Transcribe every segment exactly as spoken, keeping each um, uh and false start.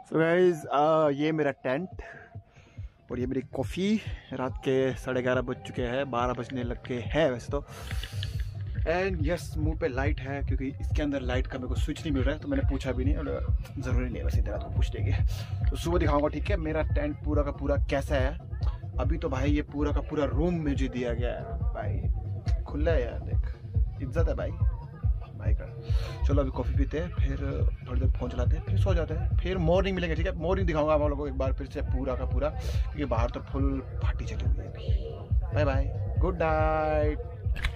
So guys ये मेरा tent और ये मेरी कॉफ़ी। रात के साढ़े ग्यारह बज चुके हैं, बारह बजने लग के है वैसे तो। एंड यस, मुंह पे लाइट है क्योंकि इसके अंदर लाइट का मेरे को स्विच नहीं मिल रहा है, तो मैंने पूछा भी नहीं और ज़रूरी नहीं है वैसे इतना तो पूछ देंगे तो सुबह दिखाऊंगा। ठीक है, मेरा टेंट पूरा का पूरा कैसा है अभी तो भाई। ये पूरा का पूरा रूम मुझे दिया गया है भाई, खुला है यार, देख इज्जत है भाई भाई का। चलो अभी कॉफ़ी पीते हैं, फिर थोड़ी देर फोन चलाते हैं, फिर सो जाते हैं, फिर मॉर्निंग मिलेंगे। ठीक है, मॉर्निंग दिखाऊंगा आप लोगों को एक बार फिर से पूरा का पूरा, क्योंकि बाहर तो फुल पार्टी चली हुई है अभी। Bye bye, good night.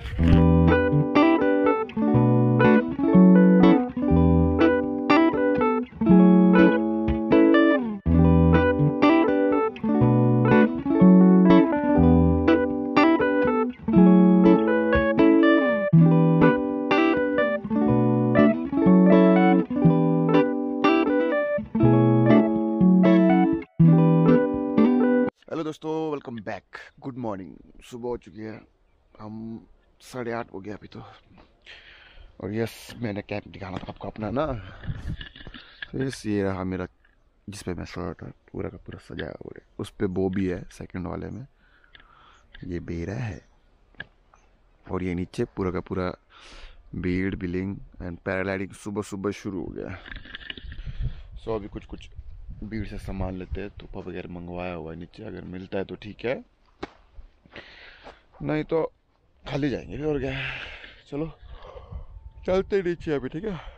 Hello दोस्तों, वेलकम बैक। Good morning. सुबह हो चुकी है, हम साढ़े आठ हो गया अभी तो। और यस, मैंने कैंप दिखाना था आपको अपना ना। तो यस, ये रहा मेरा जिस पे मैं शर्ट है पूरा का पूरा सजाया हुआ है। उस पे बो भी है सेकंड वाले में, ये बेरा है। और ये नीचे पूरा का पूरा बीड बिलिंग एंड पैराग्लाइडिंग सुबह सुबह शुरू हो गया। सो अभी कुछ कुछ भीड़ से सामान लेते हैं, धूपा वगैरह मंगवाया हुआ है नीचे, अगर मिलता है तो ठीक है, नहीं तो खाली जाएंगे फिर। और क्या, चलो चलते नीचे अभी। ठीक है,